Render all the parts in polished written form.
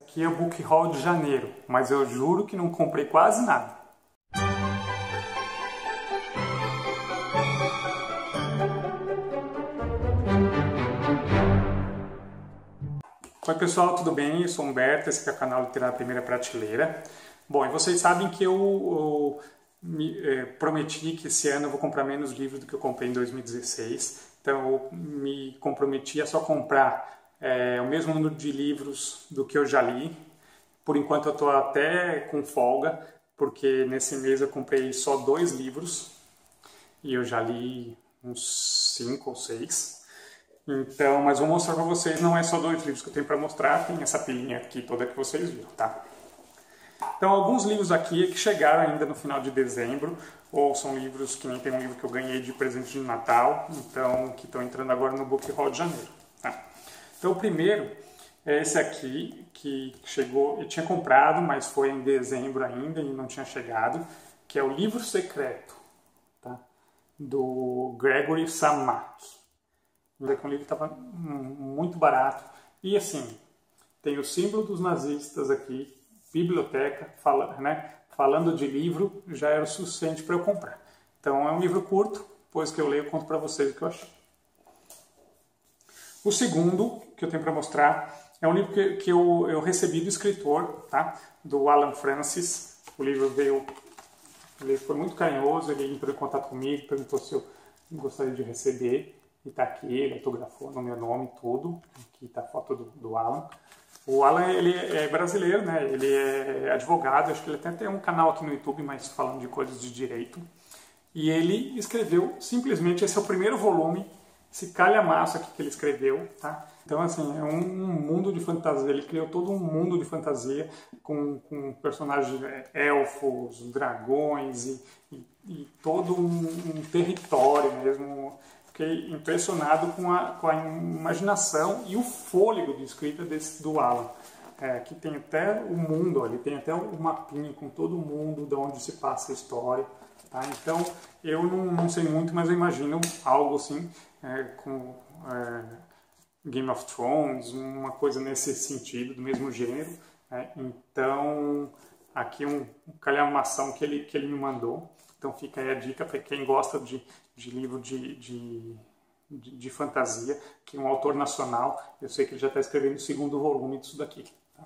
aqui é o Book Haul de janeiro, mas eu juro que não comprei quase nada. Oi pessoal, tudo bem? Eu sou Humberto, esse aqui é o canal Literário Primeira Prateleira. Bom, e vocês sabem que eu prometi que esse ano eu vou comprar menos livros do que eu comprei em 2016. Então eu me comprometi a só comprar o mesmo número de livros do que eu já li. Por enquanto eu estou até com folga, porque nesse mês eu comprei só 2 livros e eu já li uns 5 ou 6. Então, mas vou mostrar para vocês, não é só 2 livros que eu tenho para mostrar, tem essa pilhinha aqui toda que vocês viram, tá? Então, alguns livros aqui que chegaram ainda no final de dezembro, ou são livros que nem tem um livro que eu ganhei de presente de Natal, então, que estão entrando agora no Book Haul de janeiro, tá? Então, o primeiro é esse aqui, que chegou, eu tinha comprado, mas foi em dezembro ainda e não tinha chegado, que é o Livro Secreto, tá? Do Gregory Sammark. O livro estava muito barato. E assim, tem o símbolo dos nazistas aqui, biblioteca, falando de livro, já era o suficiente para eu comprar. Então é um livro curto, depois que eu leio eu conto para vocês o que eu achei. O segundo que eu tenho para mostrar é um livro que eu recebi do escritor, tá? Do Alan Francis. O livro ele foi muito carinhoso, ele entrou em contato comigo, perguntou se eu gostaria de receber. E está aqui, ele autografou no meu nome tudo. Aqui está a foto do Alan. O Alan, ele é brasileiro, né? Ele é advogado, acho que ele tem um canal aqui no YouTube, mas falando de coisas de direito. E ele escreveu, simplesmente, esse é o primeiro volume, esse calhamaço aqui que ele escreveu, tá? Então, assim, é um mundo de fantasia. Ele criou todo um mundo de fantasia com personagens elfos, dragões e todo um território mesmo. Fiquei impressionado com a imaginação e o fôlego de escrita do Alan. Aqui tem até o mundo, ele tem até o mapinha com todo o mundo, de onde se passa a história. Tá? Então, eu não sei muito, mas eu imagino algo assim, com Game of Thrones, uma coisa nesse sentido, do mesmo gênero. Então, aqui um calhamação que ele me mandou. Então fica aí a dica para quem gosta de livro de fantasia, que é um autor nacional. Eu sei que ele já está escrevendo o 2º volume disso daqui. Tá?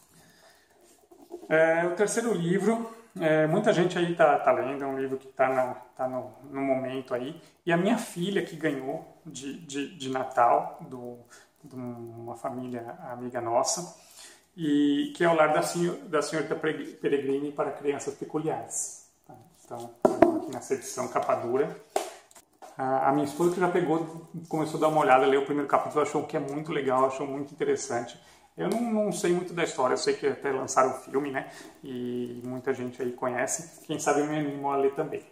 O terceiro livro, muita gente aí está lendo, é um livro que está no momento aí. E a minha filha que ganhou de Natal, de uma família amiga nossa, e que é o Lar da Senhorita Peregrine para Crianças Peculiares. Então, aqui nessa edição capa dura. A minha esposa que já pegou, começou a dar uma olhada, leu o primeiro capítulo, achou que é muito legal, achou muito interessante. Eu não sei muito da história, eu sei que até lançaram o filme, né? E muita gente aí conhece. Quem sabe eu me animo a ler também.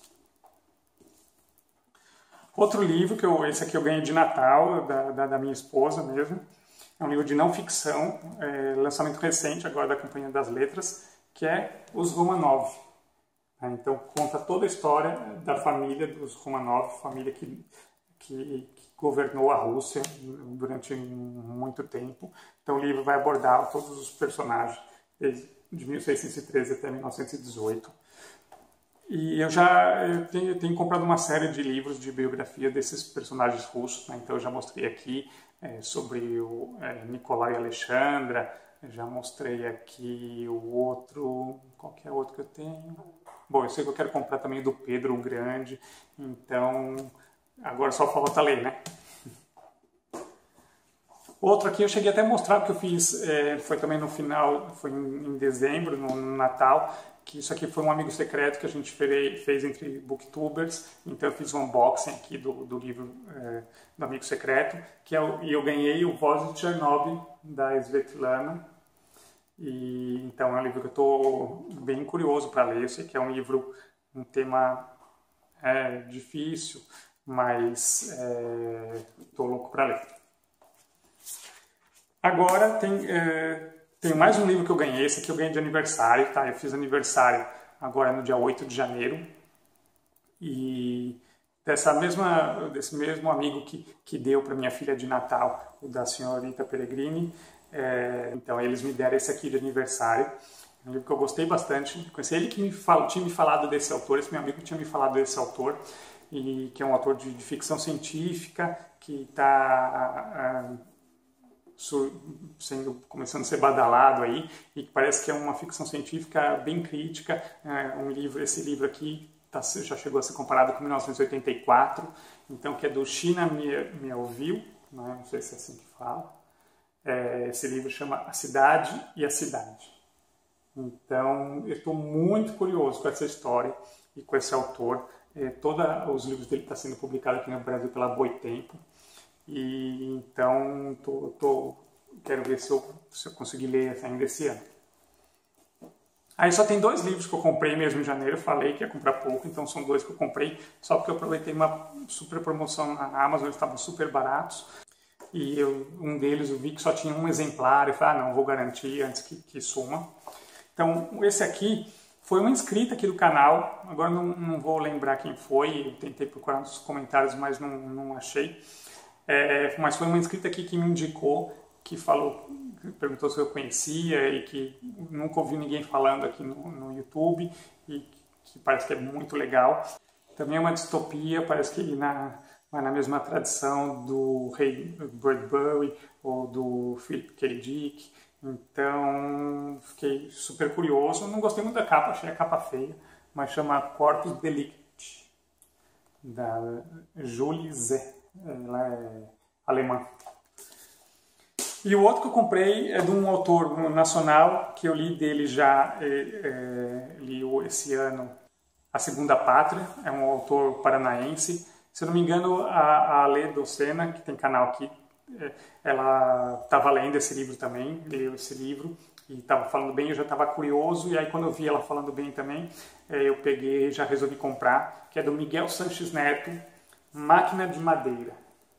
Outro livro, esse aqui eu ganhei de Natal, da minha esposa mesmo. É um livro de não ficção, lançamento recente agora da Companhia das Letras, que é Os Romanov. Então, conta toda a história da família dos Romanov, família que governou a Rússia durante muito tempo. Então, o livro vai abordar todos os personagens, de 1613 até 1918. E eu tenho comprado uma série de livros de biografia desses personagens russos. Né? Então, eu já mostrei aqui sobre o Nikolai e Alexandra, já mostrei aqui o outro... Qual que é o outro que eu tenho? Bom, eu sei que eu quero comprar também do Pedro o Grande, então agora só falta ler, né? Outro aqui eu cheguei até a mostrar, porque eu fiz, foi também no final, foi em dezembro, no Natal, que isso aqui foi um amigo secreto que a gente fez entre booktubers, então eu fiz um unboxing aqui do livro do amigo secreto, e eu ganhei o Voz de Chernobyl, da Svetlana. E então é um livro que eu estou bem curioso para ler. Eu sei que é um tema difícil, mas estou louco para ler. Agora tem mais um livro que eu ganhei. Esse aqui eu ganhei de aniversário, tá? Eu fiz aniversário agora no dia 8 de janeiro. E desse mesmo amigo que deu para minha filha de Natal, o da Senhorita Peregrine, Então eles me deram esse aqui de aniversário. É um livro que eu gostei bastante. Conheci ele que tinha me falado desse autor, esse meu amigo tinha me falado desse autor, e que é um autor de ficção científica, que está começando a ser badalado aí, e que parece que é uma ficção científica bem crítica. Esse livro aqui já chegou a ser comparado com 1984, então, que é do China Miéville, não sei se é assim que fala. Esse livro chama A Cidade e a Cidade. Então, eu estou muito curioso com essa história e com esse autor. Todos os livros dele estão sendo publicados aqui no Brasil pela Boitempo. E então, quero ver se eu conseguir ler ainda esse ano. Aí só tem 2 livros que eu comprei mesmo em janeiro. Eu falei que ia comprar pouco, então são 2 que eu comprei. Só porque eu aproveitei uma super promoção na Amazon, eles estavam super baratos. E um deles eu vi que só tinha um exemplar. Eu falei, não, vou garantir antes que suma. Então, esse aqui foi uma inscrita aqui do canal. Agora não vou lembrar quem foi. Eu tentei procurar nos comentários, mas não achei. Mas foi uma inscrita aqui que me indicou, que perguntou se eu conhecia e que nunca ouviu ninguém falando aqui no YouTube, e que parece que é muito legal. Também é uma distopia, parece que vai na mesma tradição do Ray Bradbury ou do Philip K. Dick. Então, fiquei super curioso. Não gostei muito da capa, achei a capa feia, mas chama Corpus Delicti, da Julie Zé. Ela é alemã. E o outro que eu comprei é de um autor nacional, que eu li dele já, li esse ano, A Segunda Pátria. É um autor paranaense. Se eu não me engano, a Lê Docena, que tem canal aqui, ela estava lendo esse livro também, leu esse livro e estava falando bem. Eu já estava curioso, e aí quando eu vi ela falando bem também, eu peguei e já resolvi comprar, que é do Miguel Sanches Neto, Máquina de Madeira.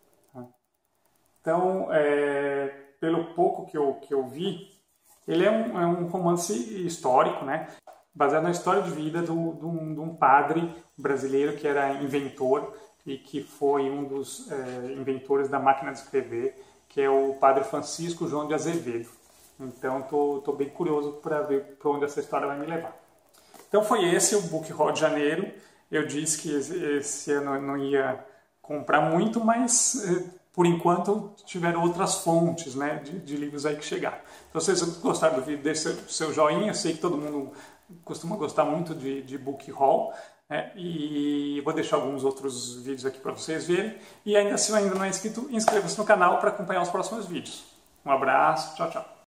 Então, pelo pouco que eu vi, ele é um romance histórico, né? Baseado na história de vida de um padre brasileiro que era inventor e que foi um dos inventores da máquina de escrever, que é o padre Francisco João de Azevedo. Então, estou bem curioso para ver para onde essa história vai me levar. Então, foi esse o Book Haul de janeiro. Eu disse que esse ano eu não ia comprar muito, mas por enquanto tiveram outras fontes, né, de livros aí que chegaram. Então, se vocês gostaram do vídeo, deixe seu joinha. Eu sei que todo mundo costuma gostar muito de Book Haul, e vou deixar alguns outros vídeos aqui para vocês verem. E ainda, se ainda não é inscrito, inscreva-se no canal para acompanhar os próximos vídeos. Um abraço, tchau, tchau.